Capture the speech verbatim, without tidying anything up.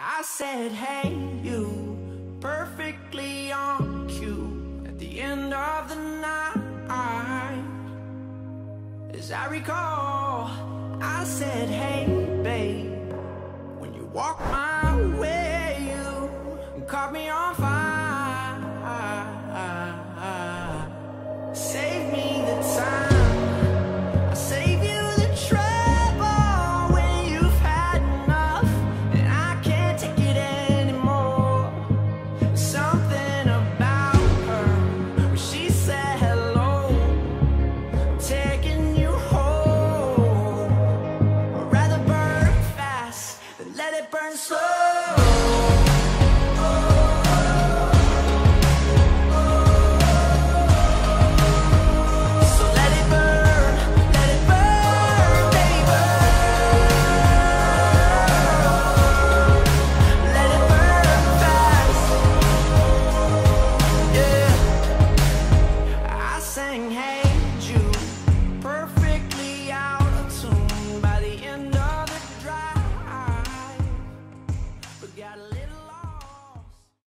I said, hey, you, perfectly on cue at the end of the night. As I recall, I said, hey, babe, when you walked my way, you caught me on fire. Save